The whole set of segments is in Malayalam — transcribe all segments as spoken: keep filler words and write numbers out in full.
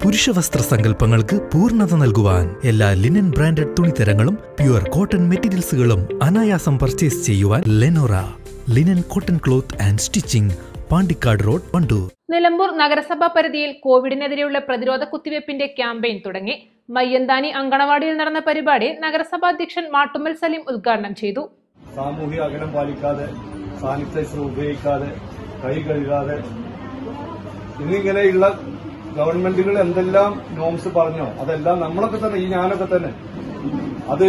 പുരുഷവസ്ത്ര സങ്കല്പങ്ങൾക്ക് പൂർണ്ണത നൽകുവാൻ എല്ലാ ലിനൻ ബ്രാൻഡഡ് തുണിത്തരങ്ങളും പ്യുവർ കോട്ടൺ മെറ്റീരിയൽസുകളും അനായാസം പർച്ചേസ് ചെയ്യുവാൻ Lenora linen cotton cloth and stitching, Pandikkad road, Wandoor. Nilambur നഗരസഭാ പരിധിയിൽ കോവിഡിനെതിരെയുള്ള പ്രതിരോധ കുത്തിവയ്പ്പിന്റെ ക്യാമ്പയിൻ തുടങ്ങി. മയ്യന്താനി അങ്കണവാടിയിൽ നടന്ന പരിപാടി നഗരസഭാ അധ്യക്ഷൻ മാട്ടുമ്മൽ സലീം ഉദ്ഘാടനം ചെയ്തു. സാമൂഹിക അകലം പാലിക്കാതെ, സാനിറ്റൈസർ ഉപയോഗിക്കാതെ, കൈ കഴുകാതെ എന്നിങ്ങനെയുള്ള ഗവൺമെന്റുകൾ എന്തെല്ലാം നോംസ് പറഞ്ഞോ അതെല്ലാം നമ്മളൊക്കെ തന്നെ, ഈ ഞാനൊക്കെ തന്നെ അത്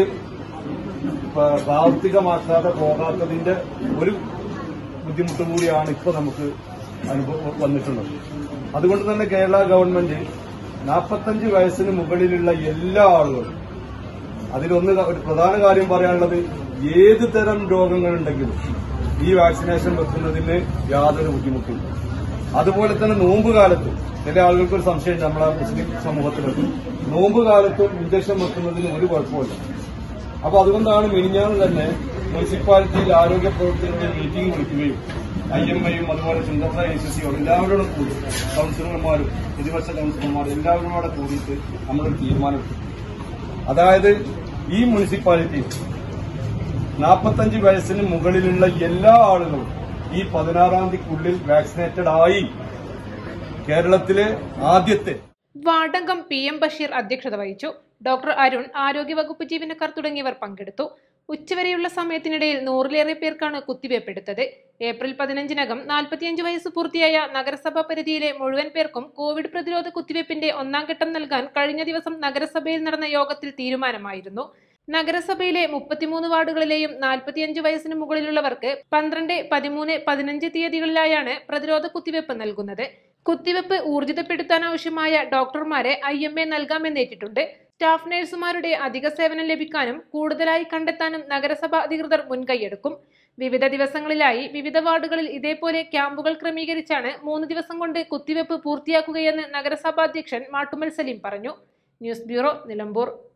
പ്രാവർത്തികമാക്കാതെ പോകാത്തതിന്റെ ഒരു ബുദ്ധിമുട്ടും കൂടിയാണ് ഇപ്പോൾ നമുക്ക് അനുഭവം വന്നിട്ടുള്ളത്. അതുകൊണ്ട് തന്നെ കേരള ഗവൺമെന്റ് നാൽപ്പത്തഞ്ച് വയസ്സിന് മുകളിലുള്ള എല്ലാ ആളുകളും, അതിലൊന്ന് ഒരു പ്രധാന കാര്യം പറയാനുള്ളത്, ഏത് തരം രോഗങ്ങളുണ്ടെങ്കിലും ഈ വാക്സിനേഷൻ വെക്കുന്നതിന് യാതൊരു ബുദ്ധിമുട്ടില്ല. അതുപോലെ തന്നെ നോമ്പ് കാലത്ത് ചില ആളുകൾക്ക് ഒരു സംശയം, നമ്മളെ മുസ്ലിം സമൂഹത്തിലൊക്കെ നോമ്പ് കാലത്തും ഇഞ്ചക്ഷൻ വെക്കുന്നതിന് ഒരു കുഴപ്പമില്ല. അപ്പൊ അതുകൊണ്ടാണ് മിനിഞ്ഞാന്ന് തന്നെ മുനിസിപ്പാലിറ്റിയിൽ ആരോഗ്യ പ്രവർത്തകരുടെ മീറ്റിംഗ് വിളിക്കുകയും ഐ എം ഐയും അതുപോലെ ചുങ്കത്ര എ സി സിയോടും എല്ലാവരോടും കൂടി കൌൺസിലർമാരും പ്രതിപക്ഷ കൌൺസിലർമാരും എല്ലാവരും കൂടെ കൂടിയിട്ട് നമ്മളൊരു തീരുമാനമെടുത്തു. അതായത് ഈ മുനിസിപ്പാലിറ്റി നാൽപ്പത്തഞ്ച് വയസ്സിന് മുകളിലുള്ള എല്ലാ ആളുകളും ഈ പതിനാറാം തീയതിക്കുള്ളിൽ വാക്സിനേറ്റഡ് ആയി. കേരളത്തിലെ ആദ്യത്തെ വാർഡംഗം പി എം ബഷീർ അധ്യക്ഷത വഹിച്ചു. ഡോക്ടർ അരുൺ, ആരോഗ്യവകുപ്പ് ജീവനക്കാർ തുടങ്ങിയവർ പങ്കെടുത്തു. ഉച്ചവരെയുള്ള സമയത്തിനിടയിൽ നൂറിലേറെ പേർക്കാണ് കുത്തിവയ്പ്പെടുത്തത്. ഏപ്രിൽ പതിനഞ്ചിനകം നാൽപ്പത്തിയഞ്ച് വയസ്സ് പൂർത്തിയായ നഗരസഭാ പരിധിയിലെ മുഴുവൻ പേർക്കും കോവിഡ് പ്രതിരോധ കുത്തിവയ്പ്പിന്റെ ഒന്നാം ഘട്ടം നൽകാൻ കഴിഞ്ഞ ദിവസം നഗരസഭയിൽ നടന്ന യോഗത്തിൽ തീരുമാനമായിരുന്നു. നഗരസഭയിലെ മുപ്പത്തിമൂന്ന് വാർഡുകളിലെയും നാൽപ്പത്തിയഞ്ച് വയസ്സിന് മുകളിലുള്ളവർക്ക് പന്ത്രണ്ട്, പതിമൂന്ന്, പതിനഞ്ച് തീയതികളിലായാണ് പ്രതിരോധ കുത്തിവയ്പ്പ് നൽകുന്നത്. കുത്തിവയ്പ്പ് ഊർജിതപ്പെടുത്താനാവശ്യമായ ഡോക്ടർമാരെ ഐ എം എ നൽകാമെന്നേറ്റിട്ടുണ്ട്. സ്റ്റാഫ് നഴ്സുമാരുടെ അധിക സേവനം ലഭിക്കാനും കൂടുതലായി കണ്ടെത്താനും നഗരസഭ അധികൃതർ മുൻകൈയെടുക്കും. വിവിധ ദിവസങ്ങളിലായി വിവിധ വാർഡുകളിൽ ഇതേപോലെ ക്യാമ്പുകൾ ക്രമീകരിച്ചാണ് മൂന്ന് ദിവസം കൊണ്ട് കുത്തിവയ്പ്പ് പൂർത്തിയാക്കുകയെന്ന് നഗരസഭാ അധ്യക്ഷൻ മാട്ടുമ്മൽ സലീം പറഞ്ഞു. News bureau, Nilambur.